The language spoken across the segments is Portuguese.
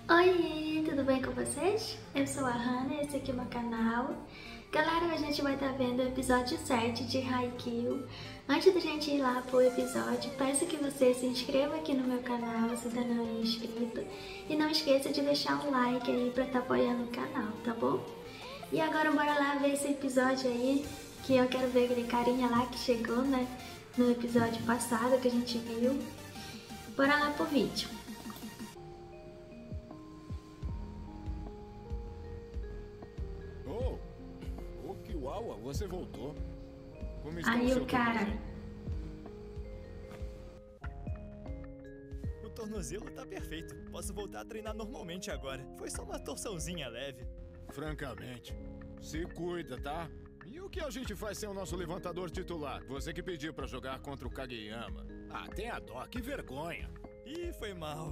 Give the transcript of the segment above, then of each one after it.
Oi, tudo bem com vocês? Eu sou a Hannah, esse aqui é o meu canal. Galera, a gente vai estar vendo o episódio 7 de Haikyuu. Antes da gente ir lá pro episódio, peço que você se inscreva aqui no meu canal se ainda não é inscrito. E não esqueça de deixar um like aí pra estar apoiando o canal, tá bom? E agora bora lá ver esse episódio aí, que eu quero ver aquele carinha lá que chegou, né? No episódio passado que a gente viu. Bora lá pro vídeo. Uau, você voltou. Como está Aí o cara. O tornozelo tá perfeito. Posso voltar a treinar normalmente agora. Foi só uma torçãozinha leve. Francamente, se cuida, tá? E o que a gente faz sem o nosso levantador titular? Você que pediu pra jogar contra o Kageyama. Ah, tenha dó, que vergonha. Ih, foi mal.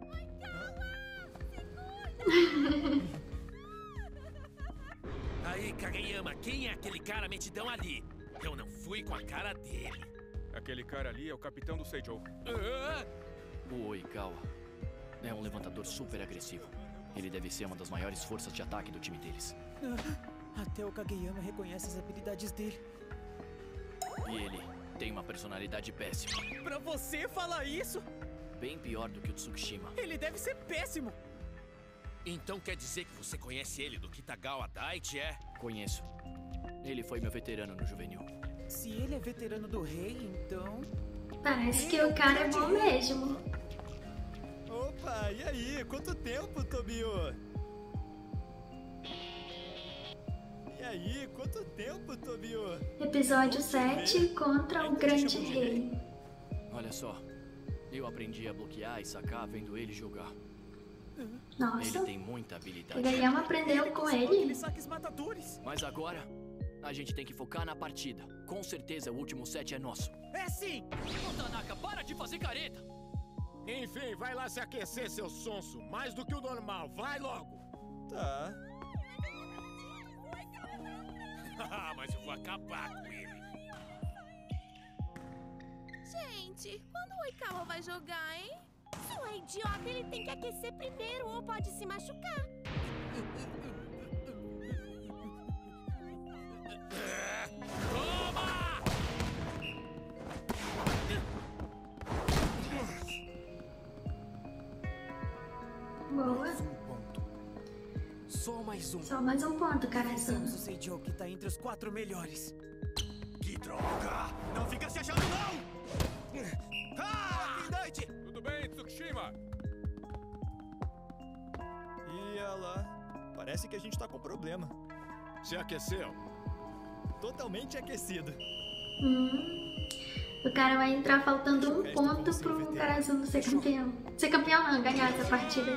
Aí, Kageyama, quem é aquele cara metidão ali? Eu não fui com a cara dele. Aquele cara ali é o capitão do Seijou. O Oikawa é um levantador super agressivo. Ele deve ser uma das maiores forças de ataque do time deles. Até o Kageyama reconhece as habilidades dele. E ele tem uma personalidade péssima. Pra você falar isso? Bem pior do que o Tsukishima. Ele deve ser péssimo! Então quer dizer que você conhece ele do Kitagawa Daichi, é? Conheço. Ele foi meu veterano no juvenil. Se ele é veterano do rei, então... Parece que o cara é bom mesmo. Opa, e aí? Quanto tempo, Tobio? E aí? Quanto tempo, Tobio? Episódio 7 contra o Grande Rei. Olha só, eu aprendi a bloquear e sacar vendo ele jogar. Nossa, Ele tem muita habilidade. Kageyama aprendeu com ele. Aqueles saques matadores! Mas agora, a gente tem que focar na partida. Com certeza o último set é nosso. É sim! Ô Tanaka, para de fazer careta! Enfim, vai lá se aquecer, seu sonso. Mais do que o normal, vai logo. Tá. Mas eu vou acabar com ele. Gente, quando o Oikawa vai jogar, hein? Se é idiota, ele tem que aquecer primeiro ou pode se machucar. Toma! Boa. Só mais um. Só mais um ponto, cara. Somos o Seijou que tá entre os 4 melhores. Que droga! Não fica se achando, não! Daichi! Tudo bem, Tsukishima? E ela... Parece que a gente tá com problema. Se aqueceu? Totalmente aquecido. O cara vai entrar faltando um ponto pro Karazuno ser campeão. Ser campeão não, ganhar essa partida.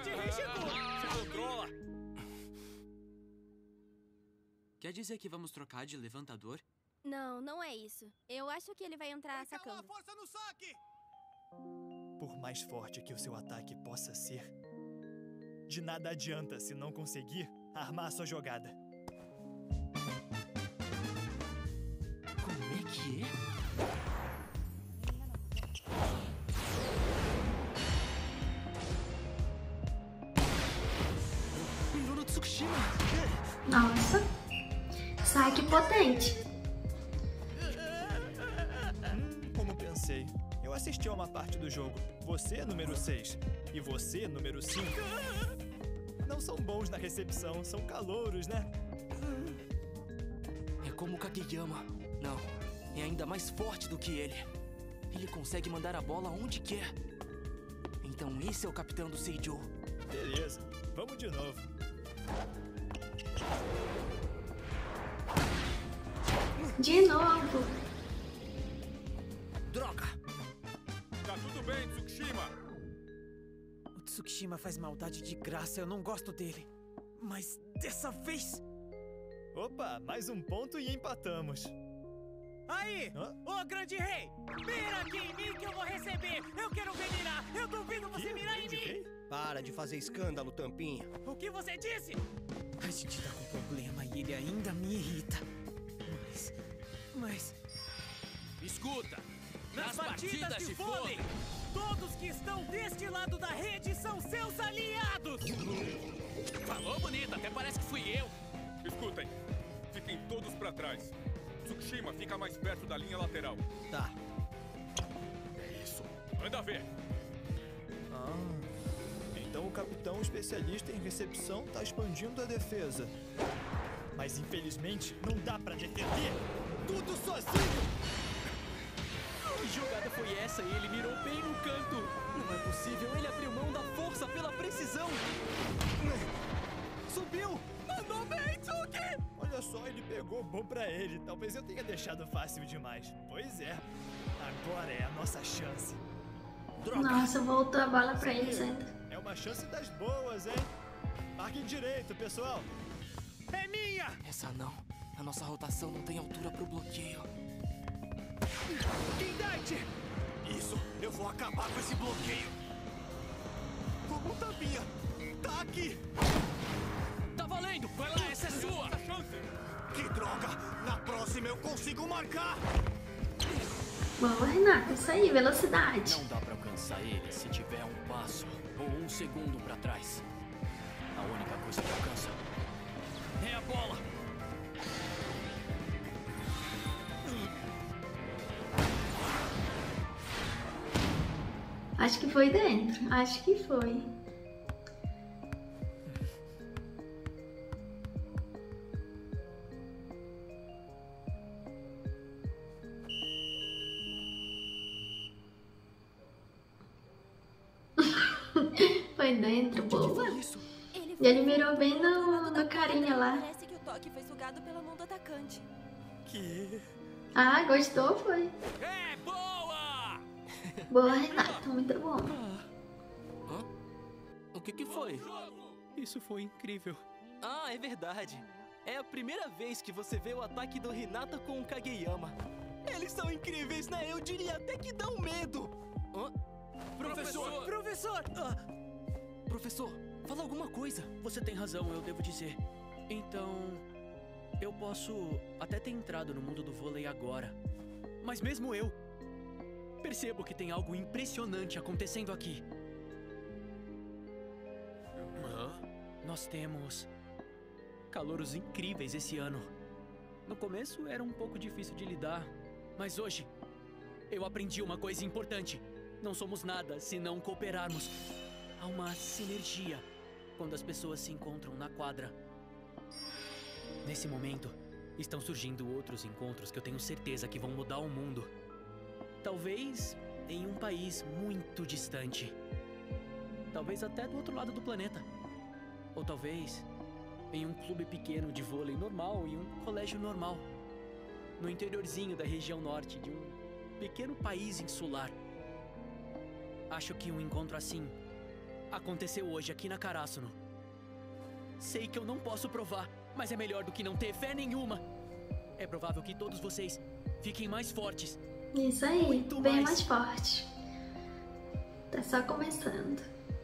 Quer dizer que vamos trocar de levantador? Não, não é isso. Eu acho que ele vai entrar sacando. Força no saque! Por mais forte que o seu ataque possa ser, de nada adianta se não conseguir armar a sua jogada. Como é que é? Mirou no Tsukishima! Nossa. Saque potente. Como pensei. Eu assisti a uma parte do jogo. Você, número 6, e você, número 5, não são bons na recepção, são calouros, né? É como o Kageyama. Não, é ainda mais forte do que ele. Ele consegue mandar a bola onde quer. Então esse é o capitão do Seijou. Beleza, vamos de novo. De novo. Droga! Tá tudo bem, Tsukishima? O Tsukishima faz maldade de graça, eu não gosto dele. Mas dessa vez... Opa, mais um ponto e empatamos. Aí! Ô grande rei! Mira aqui em mim que eu vou receber! Eu quero ver mirar! Eu duvido você mirar em mim! Para de fazer escândalo, Tampinha. O que você disse? A gente tá com problema e ele ainda me irrita. Mas... Escuta! Nas partidas de vôlei, todos que estão deste lado da rede são seus aliados! Até parece que fui eu. Escutem, fiquem todos pra trás. Tsukishima fica mais perto da linha lateral. Tá. É isso. Manda ver. Então o capitão especialista em recepção tá expandindo a defesa. Mas infelizmente não dá pra defender tudo sozinho! Que jogada foi essa? Ele mirou bem no canto. Não é possível, ele abriu mão da força pela precisão. Subiu! Mandou bem, Tsuki! Olha só, ele pegou bom pra ele. Talvez eu tenha deixado fácil demais. Pois é. Agora é a nossa chance. Droga! Nossa, voltou a bola pra eles ainda. É uma chance das boas, hein? Marquem direito, pessoal. É minha! Essa não. A nossa rotação não tem altura pro bloqueio. Kindite! Isso! Eu vou acabar com esse bloqueio! Como tampinha! Tá aqui! Tá valendo! Vai lá, essa é sua! Que droga! Na próxima eu consigo marcar! Boa, Renato. Isso aí, velocidade. Não dá pra alcançar ele se tiver um passo ou um segundo pra trás. A única coisa que alcança é a bola. Acho que foi dentro. Acho que foi. Foi dentro, boa. E ele mirou bem no carinha lá. Parece que o toque foi sugado pela mão do atacante. Que... Ah, gostou, foi. É, boa! Boa, Renato. Muito bom. Hã? O que foi? Isso foi incrível. Ah, é verdade. É a primeira vez que você vê o ataque do Hinata com o Kageyama. Eles são incríveis, né? Eu diria até que dão medo. Hã? Professor! Professor! Professor, fala alguma coisa. Você tem razão, eu devo dizer. Então, eu posso até ter entrado no mundo do vôlei agora. Mas mesmo eu percebo que tem algo impressionante acontecendo aqui. Nós temos calouros incríveis esse ano. No começo era um pouco difícil de lidar, mas hoje eu aprendi uma coisa importante. Não somos nada se não cooperarmos. Há uma sinergia quando as pessoas se encontram na quadra. Nesse momento, estão surgindo outros encontros que eu tenho certeza que vão mudar o mundo. Talvez em um país muito distante. Talvez até do outro lado do planeta. Ou talvez em um clube pequeno de vôlei normal e um colégio normal. No interiorzinho da região norte de um pequeno país insular. Acho que um encontro assim aconteceu hoje aqui na Karasuno. Sei que eu não posso provar, mas é melhor do que não ter fé nenhuma. É provável que todos vocês fiquem mais fortes. Isso aí, Muito bem mais forte. Tá só começando.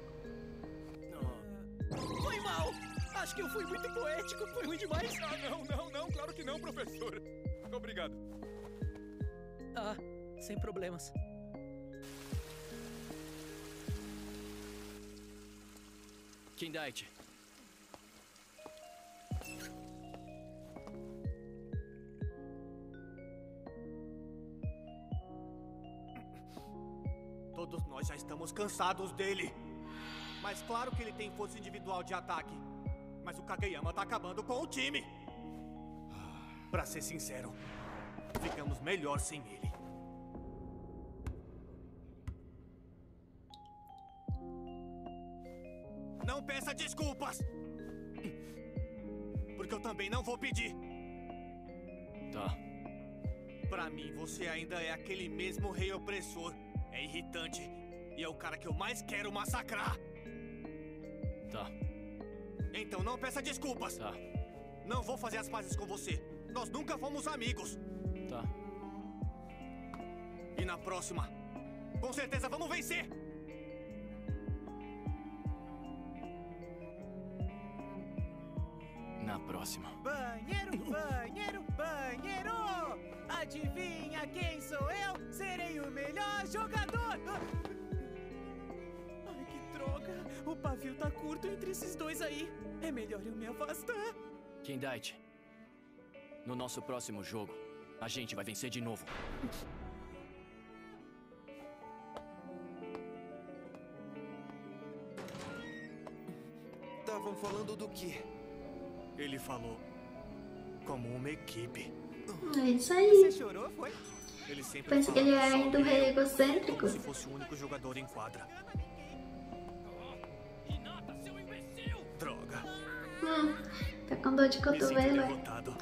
Foi mal! Acho que eu fui muito poético, foi ruim demais. Ah, não, claro que não, professor. Obrigado. Ah, sem problemas. Kindite. Todos nós já estamos cansados dele. Mas claro que ele tem força individual de ataque. Mas o Kageyama tá acabando com o time. Pra ser sincero, ficamos melhor sem ele. Não peça desculpas! Porque eu também não vou pedir. Tá. Pra mim, você ainda é aquele mesmo rei opressor. É irritante. E é o cara que eu mais quero massacrar. Tá. Então não peça desculpas. Tá. Não vou fazer as pazes com você. Nós nunca fomos amigos. Tá. E na próxima, com certeza vamos vencer. Na próxima. Banheiro, banheiro, banheiro! Adivinha quem sou eu? Serei o melhor jogador! Ai, que droga! O pavio tá curto entre esses dois aí. É melhor eu me afastar. Kendite, no nosso próximo jogo, a gente vai vencer de novo. Estavam falando do quê? Ele falou como uma equipe. É isso aí. Você chorou, foi? Ele sempre Pensa que ele é ainda um rei egocêntrico. como se fosse o único jogador em quadra. Droga. Tá com dor de Me sinto cotovelo. derrotado.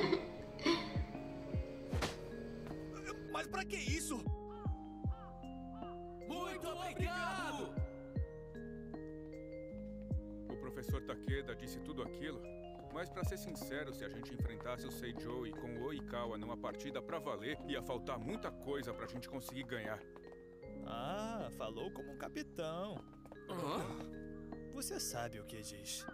Mas pra que isso? Muito obrigado! O professor Takeda disse tudo aquilo, mas pra ser sincero, se a gente enfrentasse o Seijou com o Oikawa numa partida pra valer, ia faltar muita coisa pra gente conseguir ganhar. Ah, falou como um capitão. Você sabe o que diz.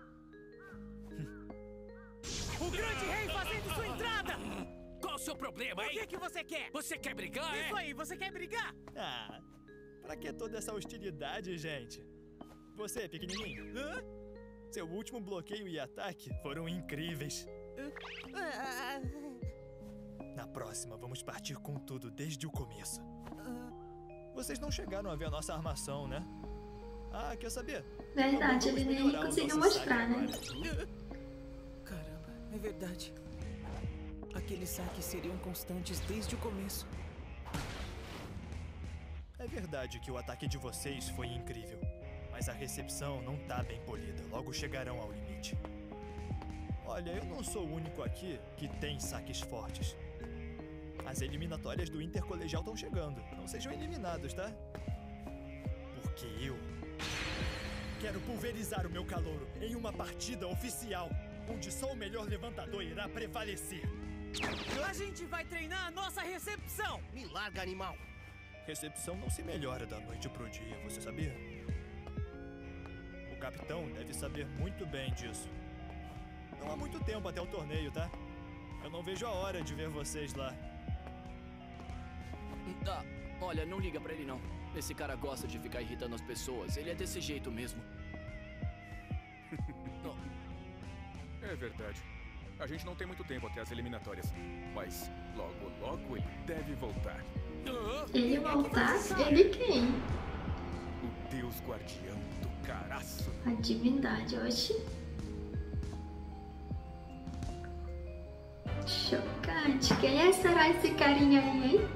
O grande rei fazendo sua entrada! Qual o seu problema, hein? O que você quer? Você quer brigar, é? Isso aí, você quer brigar? Ah, pra que toda essa hostilidade, gente? Você, pequenininho. Seu último bloqueio e ataque foram incríveis. Na próxima, vamos partir com tudo desde o começo. Vocês não chegaram a ver a nossa armação, né? Ah, quer saber? Verdade, ele nem conseguiu mostrar, né? Caramba, é verdade. Aqueles saques seriam constantes desde o começo. É verdade que o ataque de vocês foi incrível, mas a recepção não tá bem polida. Logo chegarão ao limite. Olha, eu não sou o único aqui que tem saques fortes. As eliminatórias do Intercolegial estão chegando. Não sejam eliminados, tá? Porque eu quero pulverizar o meu calouro em uma partida oficial, onde só o melhor levantador irá prevalecer. A gente vai treinar a nossa recepção! Me larga, animal! Recepção não se melhora da noite pro dia, você sabia? O capitão deve saber muito bem disso. Não há muito tempo até o torneio, tá? Eu não vejo a hora de ver vocês lá. Ah, olha, não liga pra ele não. Esse cara gosta de ficar irritando as pessoas. Ele é desse jeito mesmo. É verdade. A gente não tem muito tempo até as eliminatórias. Mas logo, logo ele deve voltar. Ele voltar? Ele quem? O Deus Guardião do Caraço. A divindade, oxi. Chocante. Quem será esse carinha aí, hein?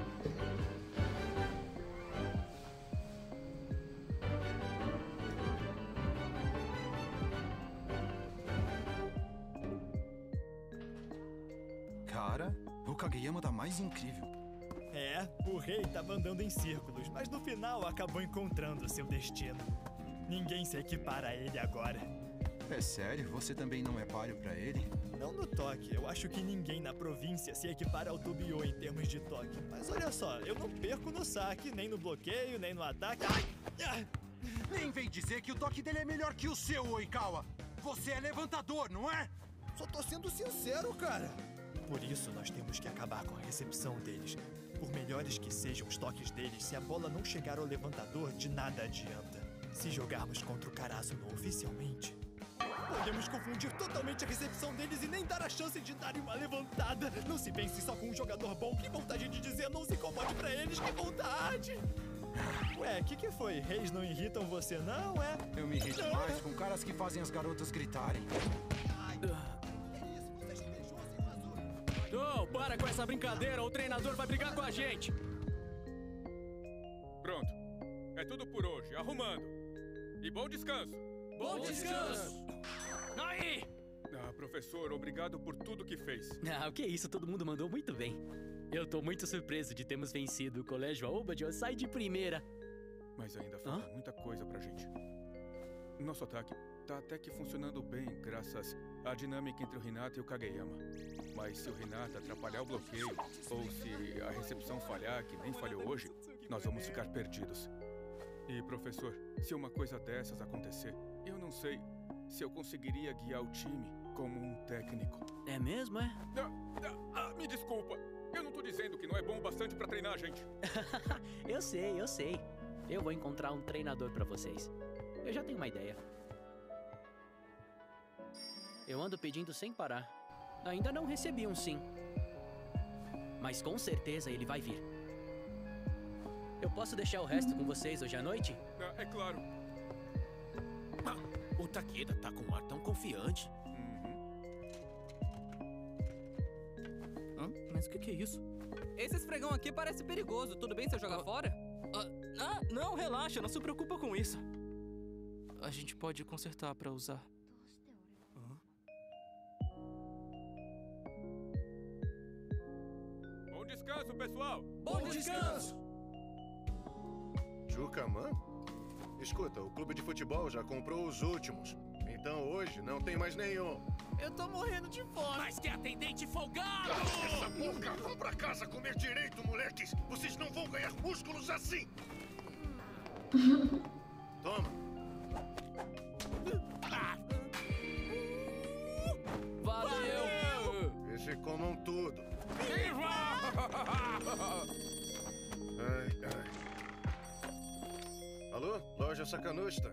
Cara, o Kageyama tá mais incrível. É, o rei tava andando em círculos, mas no final acabou encontrando seu destino. Ninguém se equipara a ele agora. É sério? Você também não é páreo pra ele? Não no toque. Eu acho que ninguém na província se equipara ao Tobio em termos de toque. Mas olha só, eu não perco no saque, nem no bloqueio, nem no ataque. Ai! Nem vem dizer que o toque dele é melhor que o seu, Oikawa. Você é levantador, não é? Só tô sendo sincero, cara. Por isso nós temos que acabar com a recepção deles. Por melhores que sejam os toques deles, se a bola não chegar ao levantador, de nada adianta. Se jogarmos contra o Caraço oficialmente, podemos confundir totalmente a recepção deles e nem dar a chance de darem uma levantada. Não se vence só com um jogador bom. Que vontade de dizer não se incomode pra eles, que vontade! Ué, que foi? Reis não irritam você não, é? Eu me irrito mais com caras que fazem as garotas gritarem. Não, para com essa brincadeira, o treinador vai brigar com a gente. Pronto. É tudo por hoje. Arrumando. E bom descanso. Bom descanso! Aí! Ah, professor, obrigado por tudo que fez. Ah, o que é isso? Todo mundo mandou muito bem. Eu tô muito surpreso de termos vencido o Colégio Aoba de Osai de primeira. Mas ainda falta muita coisa pra gente. Nosso ataque tá até que funcionando bem, graças à dinâmica entre o Hinata e o Kageyama. Mas se o Hinata atrapalhar o bloqueio, ou se a recepção falhar, que nem falhou hoje, nós vamos ficar perdidos. E, professor, se uma coisa dessas acontecer, eu não sei se eu conseguiria guiar o time como um técnico. É mesmo, é? Me desculpa. Eu não tô dizendo que não é bom o bastante pra treinar a gente. Eu sei. Eu vou encontrar um treinador pra vocês. Eu já tenho uma ideia. Eu ando pedindo sem parar. Ainda não recebi um sim. Mas com certeza ele vai vir. Eu posso deixar o resto com vocês hoje à noite? É claro. O Takeda tá com um ar tão confiante. Mas o que é isso? Esse esfregão aqui parece perigoso. Tudo bem se eu jogar fora? Não, relaxa. Não se preocupa com isso. A gente pode consertar pra usar. Bom descanso, pessoal! Bom descanso! Jucaman? Escuta, o clube de futebol já comprou os últimos. Então hoje não tem mais nenhum. Eu tô morrendo de fome. Mas que atendente folgado! Cala essa boca! Vão pra casa comer direito, moleques! Vocês não vão ganhar músculos assim! Toma! Valeu! E se comam tudo. Alô? Loja Sacanusta?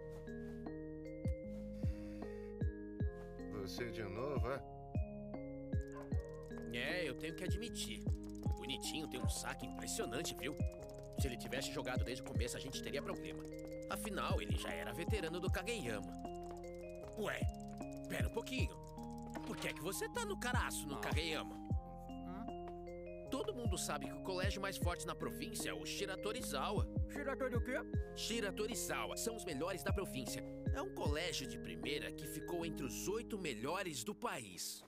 Você de novo, é? É, eu tenho que admitir. O Bonitinho tem um saque impressionante, viu? Se ele tivesse jogado desde o começo, a gente teria problema. Afinal, ele já era veterano do Kageyama. Ué, pera um pouquinho. Por que é que você tá no caraço no Kageyama? Todo mundo sabe que o colégio mais forte na província é o Shiratorizawa. Shiratori o quê? Shiratorizawa são os melhores da província. É um colégio de primeira que ficou entre os 8 melhores do país.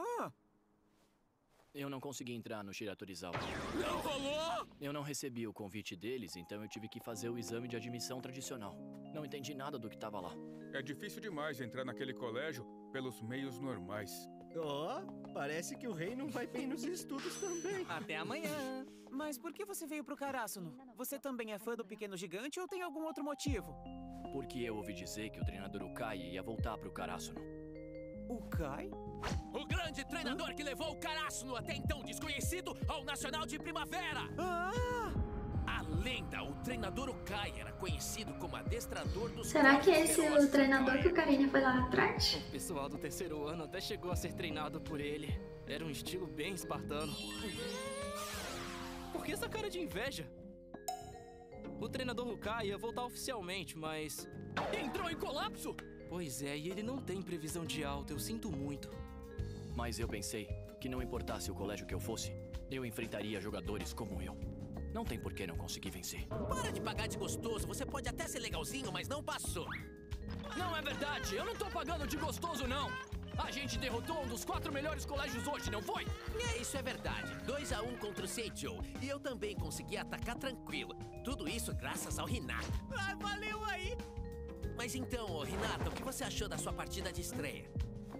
Eu não consegui entrar no Shiratorizawa. Não rolou? Eu não recebi o convite deles, então eu tive que fazer o exame de admissão tradicional. Não entendi nada do que estava lá. É difícil demais entrar naquele colégio pelos meios normais. Parece que o rei não vai bem nos estudos também. Até amanhã. Mas por que você veio pro Karasuno? Você também é fã do Pequeno Gigante ou tem algum outro motivo? Porque eu ouvi dizer que o treinador Ukai ia voltar pro Karasuno. Ukai? O grande treinador que levou o Karasuno, até então desconhecido, ao Nacional de Primavera! A lenda, o treinador Ukai era conhecido como adestrador dos... Será que esse é o treinador que o Karina foi lá atrás? O pessoal do terceiro ano até chegou a ser treinado por ele. Era um estilo bem espartano. Por que essa cara de inveja? O treinador Ukai ia voltar oficialmente, mas... Entrou em colapso? Pois é, e ele não tem previsão de alta, eu sinto muito. Mas eu pensei que não importasse o colégio que eu fosse, eu enfrentaria jogadores como eu. Não tem por que não conseguir vencer. Para de pagar de gostoso, você pode até ser legalzinho, mas não passou. Não é verdade, eu não tô pagando de gostoso, não. A gente derrotou um dos 4 melhores colégios hoje, não foi? Isso é verdade. 2-1 contra o Seijo. E eu também consegui atacar tranquilo. Tudo isso graças ao Hinata. Valeu aí! Mas então, Hinata, o que você achou da sua partida de estreia?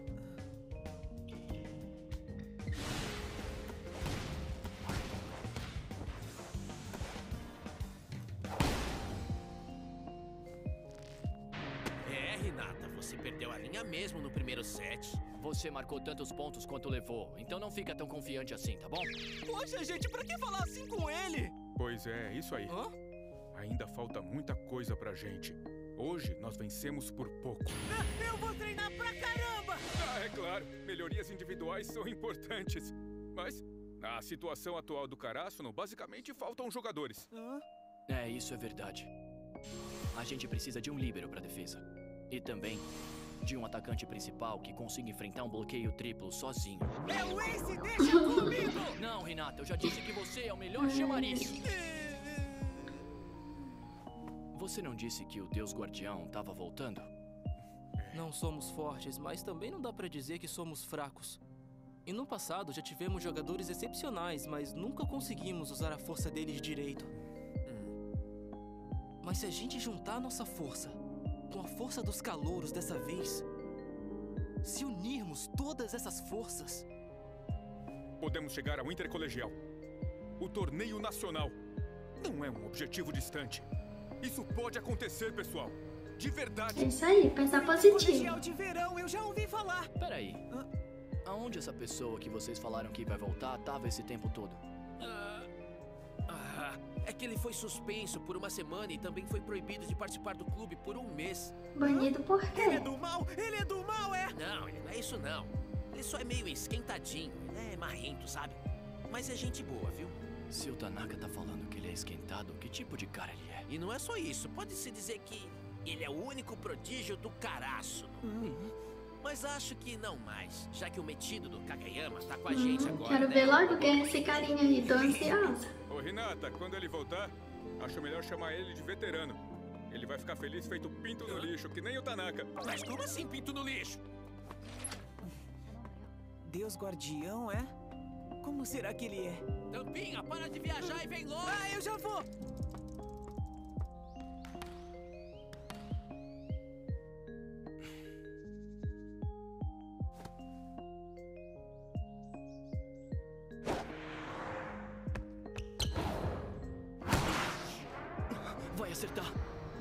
Hinata, você perdeu a linha mesmo no primeiro set. Você marcou tantos pontos quanto levou, então não fica tão confiante assim, tá bom? Poxa, gente, pra que falar assim com ele? Pois é, isso aí. Ainda falta muita coisa pra gente. Hoje nós vencemos por pouco. Eu vou treinar pra caramba! É claro, melhorias individuais são importantes. Mas, na situação atual do Karasuno, basicamente faltam jogadores. Isso é verdade. A gente precisa de um líbero pra defesa. E também de um atacante principal que consiga enfrentar um bloqueio triplo sozinho. É o Ace, deixa comigo! Não, Hinata, eu já disse que você é o melhor chamariz. Você não disse que o Deus Guardião tava voltando? Não somos fortes, mas também não dá pra dizer que somos fracos. E no passado já tivemos jogadores excepcionais, mas nunca conseguimos usar a força deles direito. Mas se a gente juntar a nossa força com a força dos calouros dessa vez, se unirmos todas essas forças, podemos chegar ao intercolegial. O torneio nacional não é um objetivo distante. Isso pode acontecer, pessoal. De verdade. É isso aí, pensar positivo. Colegial de verão, eu já ouvi falar. Peraí. Aonde essa pessoa que vocês falaram que vai voltar tava esse tempo todo? É que ele foi suspenso por uma semana e também foi proibido de participar do clube por um mês. Banido por quê? Ele é do mal? Ele é do mal, é? Não, ele não é isso não. Ele só é meio esquentadinho, é marrento, sabe? Mas é gente boa, viu? Se o Tanaka tá falando que ele é esquentado, que tipo de cara ele é? E não é só isso, pode-se dizer que ele é o único prodígio do Karasuno. Mas acho que não mais, já que o metido do Kageyama tá com a gente agora. Quero né? ver logo quem é esse carinha aí, tô ansiosa. Ô, Hinata, quando ele voltar, acho melhor chamar ele de veterano. Ele vai ficar feliz feito pinto no lixo, que nem o Tanaka. Mas como assim pinto no lixo? Deus guardião, é? Como será que ele é? Tampinha, para de viajar e vem logo! Ah, eu já vou! Vai acertar.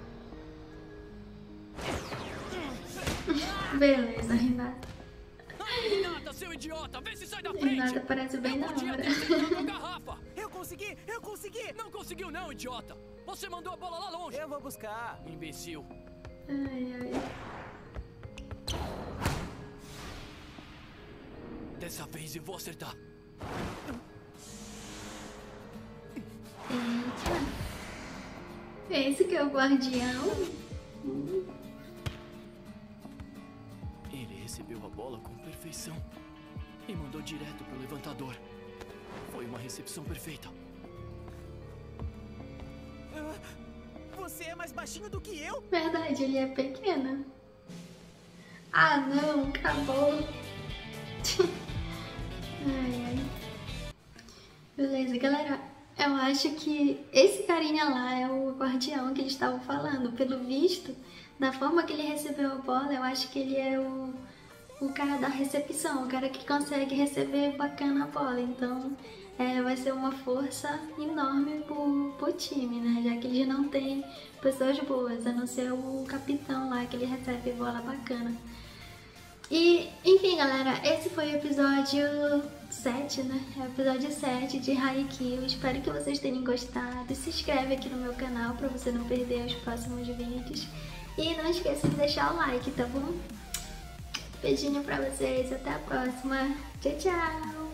Beleza, Renata. Renata, seu idiota, vê se sai da frente! Renata parece bem da hora. Eu consegui! Eu consegui! Não conseguiu não, idiota! Você mandou a bola lá longe! Eu vou buscar! Imbecil! Ai, ai. Dessa vez eu vou acertar! Eita! Esse que é o guardião? Ele recebeu a bola com perfeição e mandou direto pro levantador. Foi uma recepção perfeita. Você é mais baixinho do que eu? Verdade, ele é pequeno. Ah, não, acabou. Ai, ai. Beleza, galera. Eu acho que esse carinha lá é o guardião que eles estavam falando. Pelo visto, da forma que ele recebeu a bola, eu acho que ele é o cara da recepção, o cara que consegue receber bacana a bola. Então, vai ser uma força enorme pro time, né? Já que eles não têm pessoas boas, a não ser o capitão lá, que ele recebe bola bacana. E, enfim, galera, esse foi o episódio 7, né? É o episódio 7 de Haikyuu. Espero que vocês tenham gostado. Se inscreve aqui no meu canal pra você não perder os próximos vídeos. E não esqueça de deixar o like, tá bom? Beijinho pra vocês, até a próxima. Tchau, tchau!